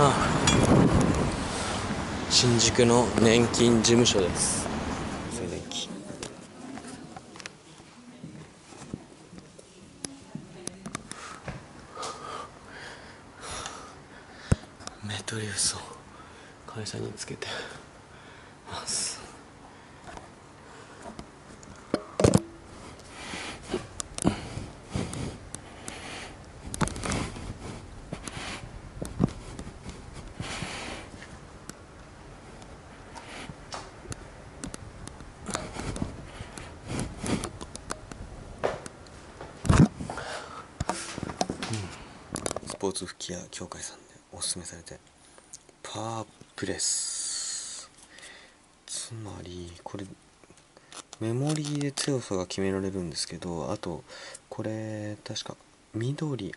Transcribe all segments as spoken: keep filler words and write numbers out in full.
はあ、新宿の年金事務所です。静電気。メトリウスを会社につけてます。スポーツ吹き矢協会さんでおすすめされて、パープレス、つまりこれメモリーで強さが決められるんですけど、あとこれ確か緑、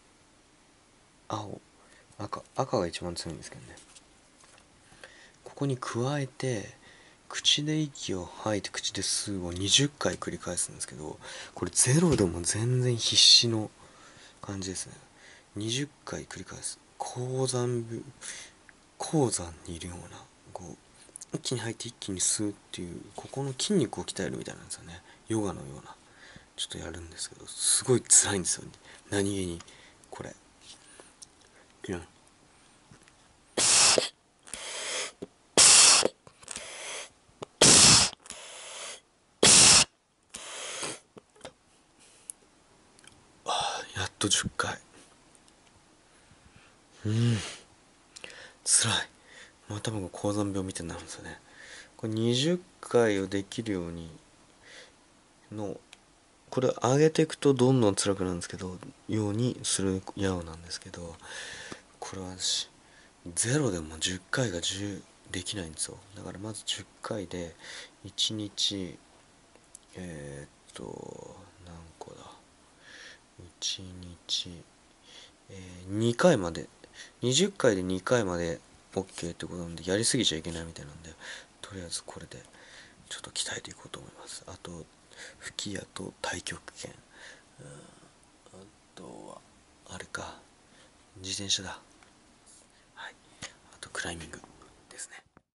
青、赤赤が一番強いんですけどね。ここに加えて口で息を吐いて口で吸うをにじゅっかい繰り返すんですけど、これゼロでも全然必死の感じですね。にじゅっかい繰り返す。高山部高山にいるような、こう一気に吐いて一気に吸うっていう、ここの筋肉を鍛えるみたいなんですよね。ヨガのようなちょっとやるんですけど、すごい辛いんですよ、何気にこれ。いややっとじゅっかい。うん辛い。また僕高山病みたいになるんですよね。これにじゅっかいをできるようにの、これ上げていくとどんどん辛くなるんですけど、ようにする矢をなんですけど、これはゼロでもじゅっかいがじゅうできないんですよ。だからまずじゅっかいでいちにち、えー、っと何個だ、いちにち、えー、にかいまで、にじゅっかいでにかいまで OK ってことなんで、やりすぎちゃいけないみたいなんで、とりあえずこれでちょっと鍛えていこうと思います。あと吹き矢と太極拳、うん、あとはあれか、自転車だ。はい、あとクライミングですね。